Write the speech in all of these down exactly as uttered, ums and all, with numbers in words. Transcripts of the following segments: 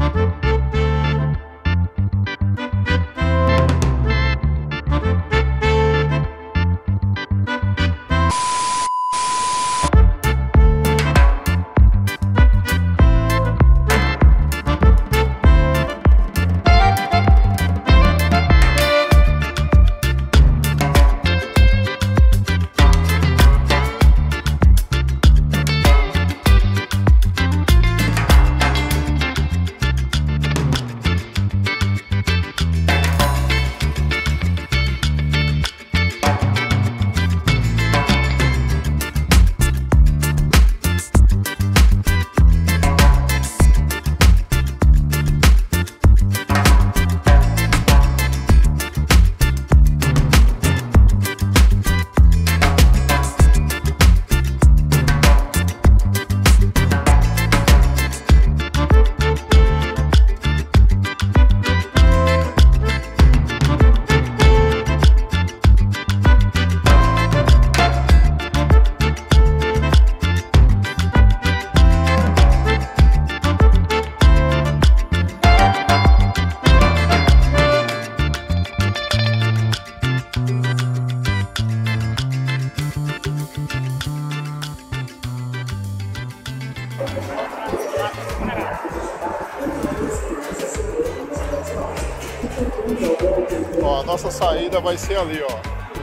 Ó, a nossa saída vai ser ali, ó.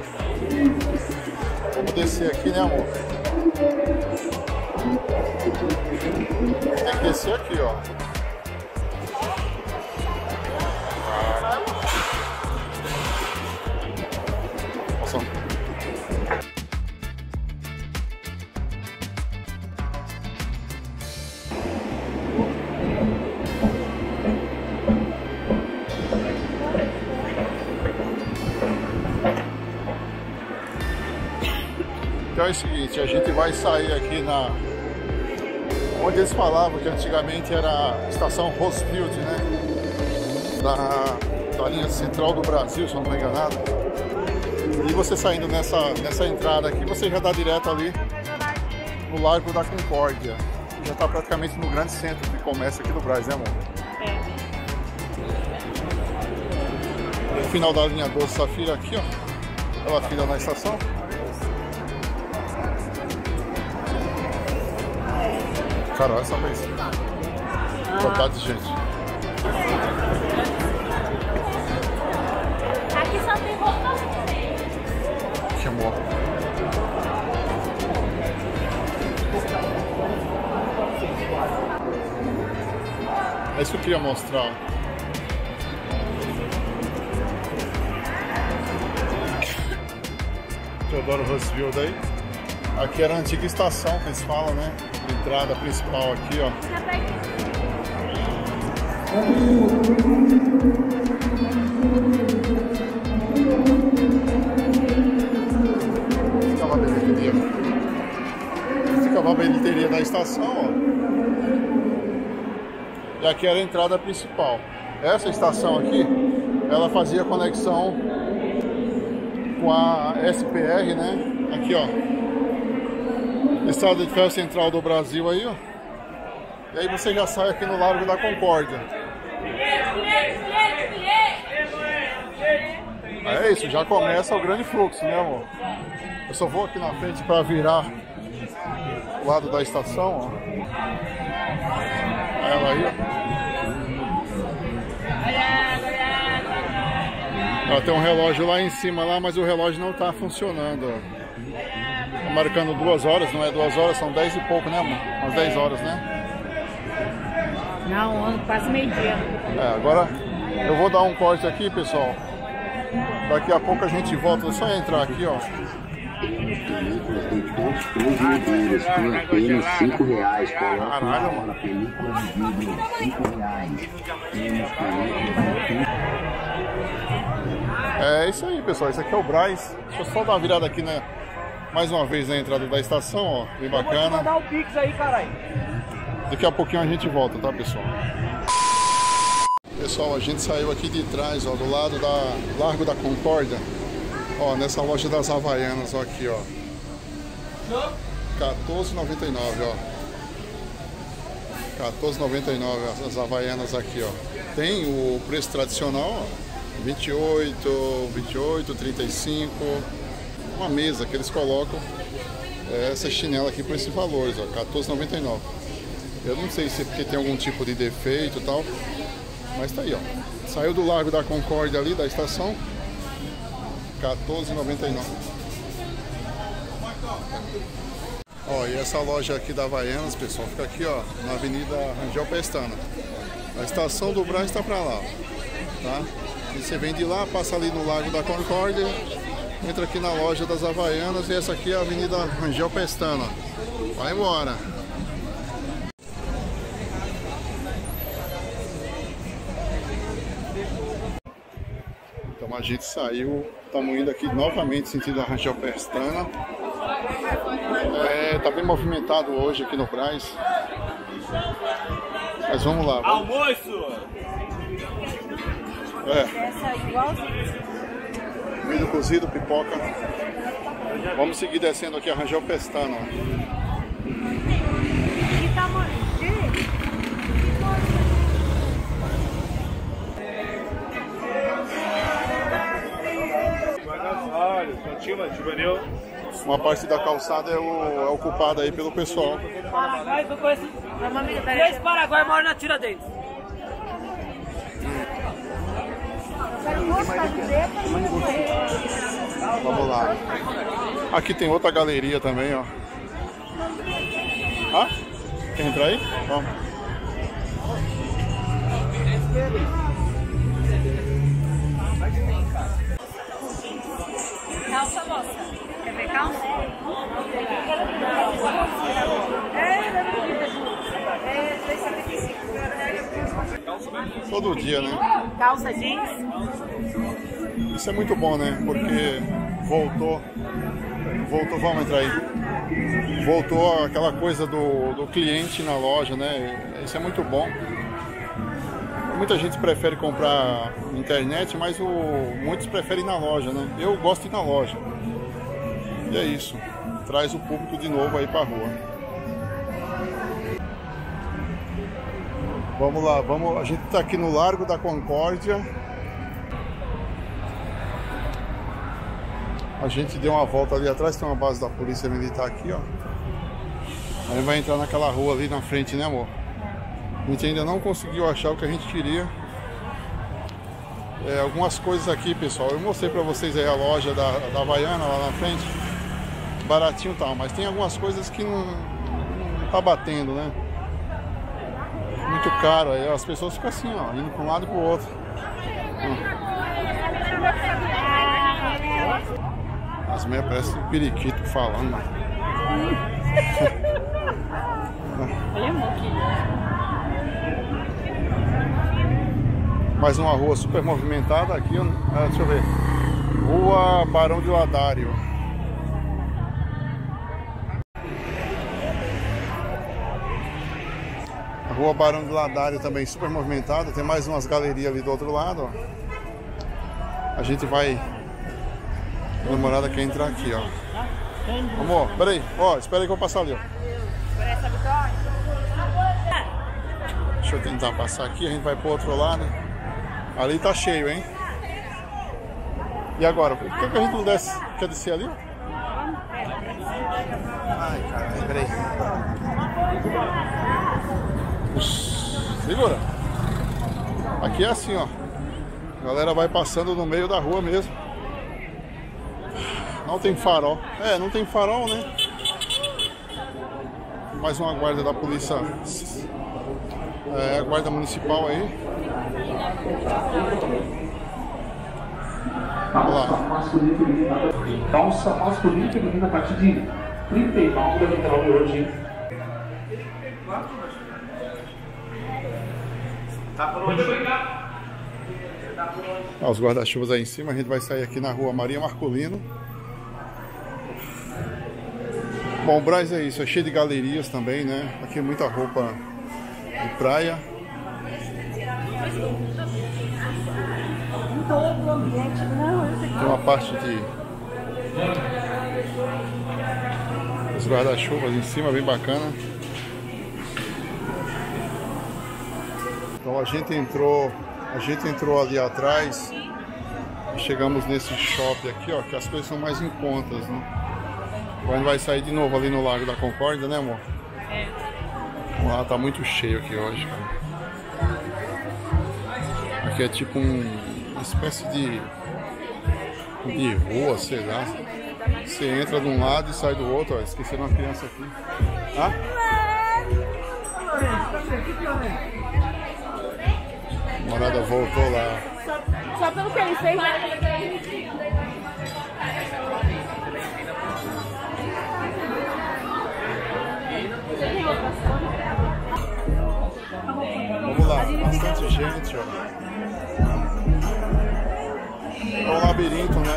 Vamos descer aqui, né, amor? Tem que descer aqui, ó. Nossa. Então é o seguinte, a gente vai sair aqui na... onde eles falavam que antigamente era a estação Roosevelt, né? Da, da linha central do Brasil, se eu não estou enganado. E você saindo nessa, nessa entrada aqui, você já dá direto ali no Largo da Concórdia. Já está praticamente no grande centro de comércio aqui do Brasil, né, amor? É. No final da linha doze Safira aqui, ó. Ela fila na estação. Cara, olha só pra isso. Quantidade de gente. Aqui só tem roupa. Que amor. É isso que eu queria mostrar. Teodoro Roosevelt aí. Aqui era a antiga estação que eles falam, né? Entrada principal aqui, ó. Ficava a bilheteria. Ficava a bilheteria da estação, ó. E aqui era a entrada principal. Essa estação aqui, ela fazia conexão com a S P R, né? Aqui, ó. Estrada de Ferro Central do Brasil aí, ó. E aí você já sai aqui no Largo da Concórdia. É isso, já começa o grande fluxo, né, amor? Eu só vou aqui na frente para virar o lado da estação, ó. Ela aí, ó. Ela tem um relógio lá em cima, lá, mas o relógio não tá funcionando, ó. Tá marcando duas horas, não é duas horas, são dez e pouco, né, amor? Umas dez horas, né? Não, quase meio-dia. É, agora eu vou dar um corte aqui, pessoal. Daqui a pouco a gente volta. É só entrar aqui, ó. Películas tem todos três medidas, tem apenas cinco reais. Coloca na película de vídeo, cinco reais. Temos películas. É isso aí, pessoal. Esse aqui é o Braz. Deixa eu só dar uma virada aqui, né? Mais uma vez na entrada da estação, ó. Bem bacana. Eu vou te mandar o Pix aí, caralho. Daqui a pouquinho a gente volta, tá, pessoal? Pessoal, a gente saiu aqui de trás, ó, do lado da Largo da Concórdia. Ó, nessa loja das Havaianas, ó, aqui, ó. quatorze e noventa e nove, ó. quatorze e noventa e nove as havaianas aqui, ó. Tem o preço tradicional, ó, vinte e oito, vinte e oito, trinta e cinco. Uma mesa que eles colocam é, essa chinela aqui por esses valores, ó, quatorze e noventa e nove. Eu não sei se é porque tem algum tipo de defeito e tal, mas tá aí, ó. Saiu do Largo da Concórdia ali, da estação, quatorze e noventa e nove. Ó, e essa loja aqui da Havaianas, pessoal, fica aqui, ó, na Avenida Rangel Pestana. A estação do Brás está para lá, ó, tá? E você vem de lá, passa ali no Largo da Concórdia, entra aqui na loja das Havaianas e essa aqui é a Avenida Rangel Pestana. Vai embora! Então a gente saiu, estamos indo aqui novamente sentido a Rangel Pestana. É, tá bem movimentado hoje aqui no Brás. Mas vamos lá. Vamos. Almoço! É. Milho cozido, pipoca. Vamos seguir descendo aqui a Rangel Pestana. Que tamanho? Juvenil. Uma parte da calçada é, o, é ocupada aí pelo pessoal. Paraguai, eu conheço. Três Paraguai moram na Tiradentes. Vamos lá. Aqui tem outra galeria também, ó. Ah? Quer entrar aí? Vamos. Calça, moça. Quer ver calça? Todo dia, né? Calça jeans. Isso é muito bom, né? Porque voltou. Voltou, vamos entrar aí. Voltou aquela coisa do, do cliente na loja, né? Isso é muito bom. Muita gente prefere comprar na internet, mas o, muitos preferem ir na loja, né? Eu gosto de ir na loja. E é isso. Traz o público de novo aí pra rua. Vamos lá, vamos. A gente tá aqui no Largo da Concórdia. A gente deu uma volta ali atrás, tem uma base da polícia militar aqui, ó. Aí vai entrar naquela rua ali na frente, né, amor? A gente ainda não conseguiu achar o que a gente queria. É, algumas coisas aqui, pessoal. Eu mostrei pra vocês aí a loja da, da Havaiana lá na frente. Baratinho e tal, mas tem algumas coisas que não, não tá batendo, né? Muito caro. Aí as pessoas ficam assim, ó, indo pra um lado e pro outro. As meias parecem um periquito falando, mano. Mais uma rua super movimentada aqui, ah, deixa eu ver. Rua Barão de Ladário. A Rua Barão de Ladário também super movimentada. Tem mais umas galerias ali do outro lado, ó. A gente vai... A namorada quer entrar aqui, ó. Amor, peraí, ó, espera aí que eu vou passar ali, ó. Deixa eu tentar passar aqui, a gente vai pro outro lado. Ali tá cheio, hein? E agora? Por que, que a gente não desce? Quer descer ali? Ai, caralho, peraí. Segura. Aqui é assim, ó. A galera vai passando no meio da rua mesmo. Não tem farol. É, não tem farol, né? Mais uma guarda da polícia. É, a guarda municipal aí. Calça masculina e feminina. Calça masculina e feminina a partir de trinta e nove reais hoje. Tá por onde? Ah, os guarda-chuvas aí em cima. A gente vai sair aqui na rua Maria Marculino. Bom, o Brás é isso. É cheio de galerias também, né? Aqui é muita roupa de praia. Tem uma parte de os guarda-chuvas em cima, bem bacana. Então a gente entrou, a gente entrou ali atrás. Chegamos nesse shopping aqui, ó, que as coisas são mais em contas, né? Agora a gente vai sair de novo ali no Lago da Concórdia, né, amor? É. Lá tá muito cheio aqui hoje, cara. Aqui é tipo um, uma espécie de de rua, sei lá. Você entra de um lado e sai do outro, ó. Esqueceram uma criança aqui. Hã? A namorada voltou lá. Só, só pelo que ele fez, né? Vamos lá, bastante gente, ó. É um labirinto, né?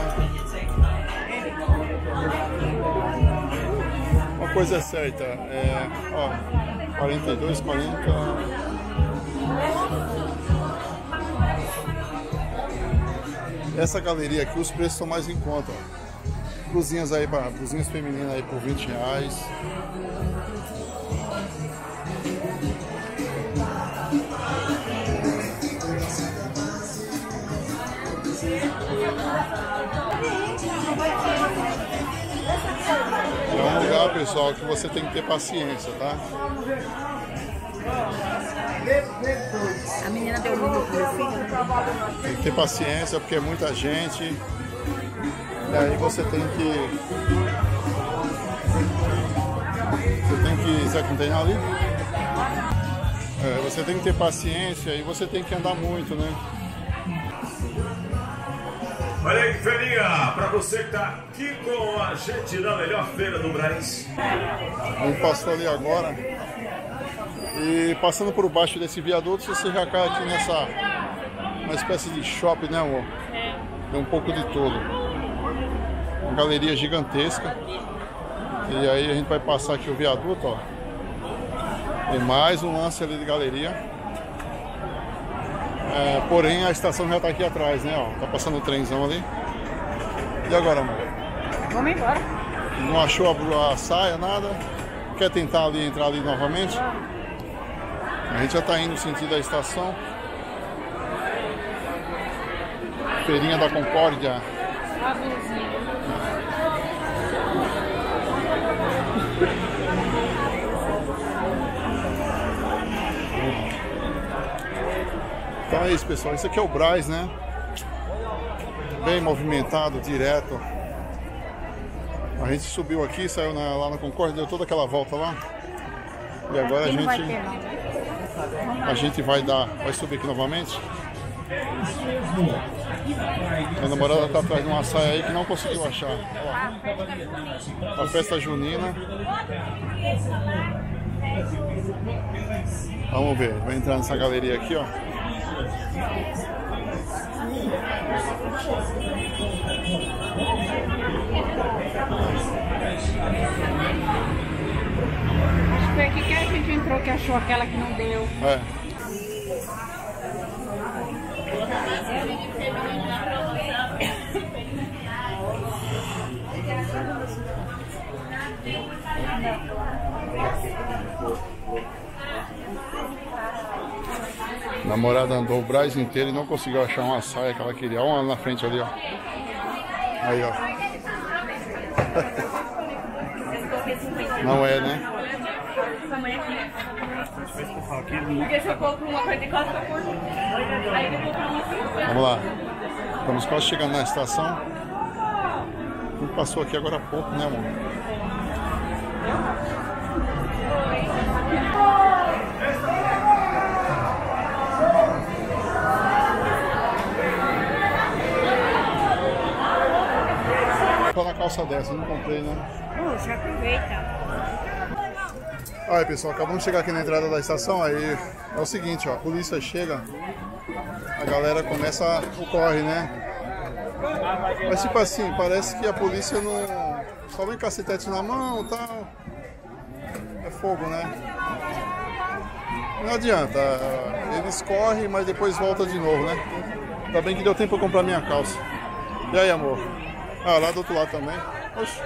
Uma coisa é certa, é, ó, quarenta e dois, quarenta. Essa galeria aqui, os preços são mais em conta, ó. Blusinhas aí, para blusinhas femininas aí por vinte reais. É um lugar, pessoal, que você tem que ter paciência, tá? A menina deu um pro meu filho. Tem que ter paciência porque é muita gente. E aí você tem que... Você tem que... Será que não tem nada ali? É, você tem que ter paciência e você tem que andar muito, né? Olha aí, feirinha, pra você que tá aqui com a gente na melhor feira do Brás. A gente passou ali agora. E passando por baixo desse viaduto, você já cai aqui nessa... Uma espécie de shopping, né, amor? Tem um pouco de tudo. Uma galeria gigantesca. E aí a gente vai passar aqui o viaduto, ó. Tem mais um lance ali de galeria. É, porém a estação já tá aqui atrás, né, ó. Tá passando o trenzão ali. E agora, amor? Vamos embora. Não achou a, a saia, nada? Quer tentar ali, entrar ali novamente? A gente já tá indo no sentido da estação. Feirinha da Concórdia. A blusinha. Então é isso, pessoal. Esse aqui é o Brás, né? Bem movimentado, direto. A gente subiu aqui, saiu na, lá na Concórdia, deu toda aquela volta lá. E agora a gente... A gente vai dar... Vai subir aqui novamente. Minha namorada tá atrás de uma saia aí que não conseguiu achar. Ó, a festa junina. Vamos ver, vai entrar nessa galeria aqui, ó. Acho que foi aqui que a gente entrou que achou aquela que não deu. É. A namorada andou o Brás inteiro e não conseguiu achar uma saia que ela queria. Olha lá na frente ali, ó. Aí, ó. Não é, né? Porque se eu compro uma coisa de quatro por aí eu compro uma assim. Vamos lá. Estamos quase chegando na estação. A gente passou aqui agora há pouco, né, amor? Tô na calça dessa, eu não comprei, né? Puxa, aproveita. Aí, pessoal, acabamos de chegar aqui na entrada da estação. Aí é o seguinte, ó, a polícia chega, a galera começa o corre, né? Mas tipo assim, parece que a polícia não... Só vem cacetete na mão e tal. É fogo, né? Não adianta, eles correm, mas depois voltam de novo, né? Ainda bem que deu tempo pra comprar minha calça. E aí, amor? Ah, lá do outro lado também. Oxi.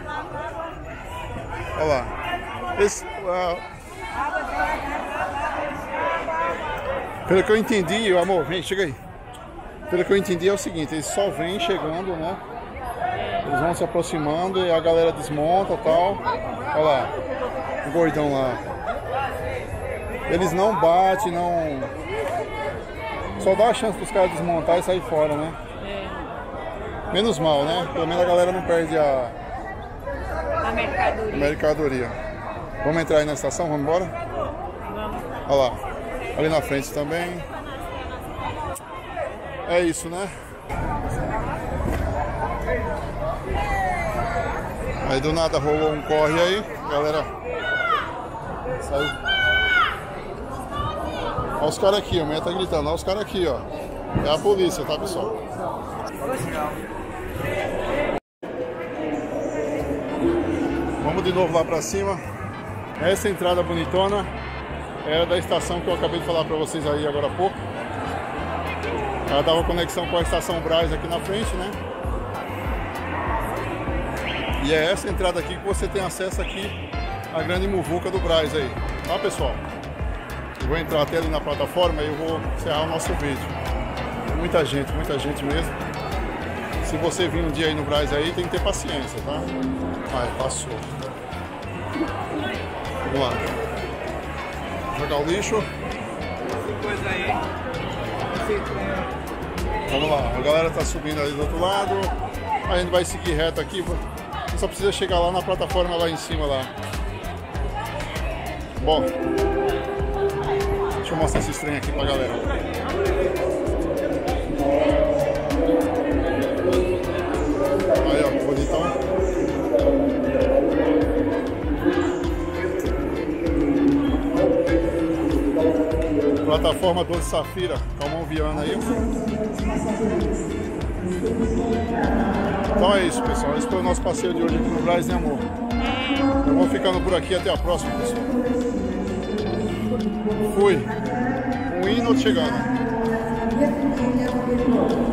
Olha lá. Esse, uh... Pelo que eu entendi, amor, vem, chega aí. Pelo que eu entendi é o seguinte, eles só vêm chegando, né? Eles vão se aproximando e a galera desmonta e tal. Olha lá, o gordão lá. Eles não batem, não... Só dá a chance dos caras desmontar e sair fora, né? Menos mal, né? Pelo menos a galera não perde a... A mercadoria. mercadoria. Vamos entrar aí na estação? Vamos embora? Vamos. Olha lá. Ali na frente também. É isso, né? Aí do nada rolou um corre aí. Galera saiu. Olha os caras aqui, a mulher tá gritando. Olha os caras aqui, ó. É a polícia, tá, pessoal? Vamos de novo lá pra cima. Essa entrada bonitona era da estação que eu acabei de falar pra vocês aí agora há pouco. Ela dava conexão com a estação Brás aqui na frente, né? E é essa entrada aqui que você tem acesso aqui à grande muvuca do Brás aí, tá, pessoal? Eu vou entrar até ali na plataforma e eu vou encerrar o nosso vídeo. Muita gente, muita gente mesmo. Se você vir um dia aí no Brás aí, tem que ter paciência, tá? Ai, passou. Vamos lá. Jogar o lixo. Vamos lá, a galera tá subindo ali do outro lado. A gente vai seguir reto aqui. Só precisa chegar lá na plataforma lá em cima lá. Bom, deixa eu mostrar esse trem aqui pra galera. Aí, ó, bonitão. Plataforma doze Safira, Calmon Viana aí. Então é isso, pessoal. Esse foi o nosso passeio de hoje aqui no Brás, né, amor? Eu vou ficando por aqui. Até a próxima, pessoal. Fui. Um hino chegando.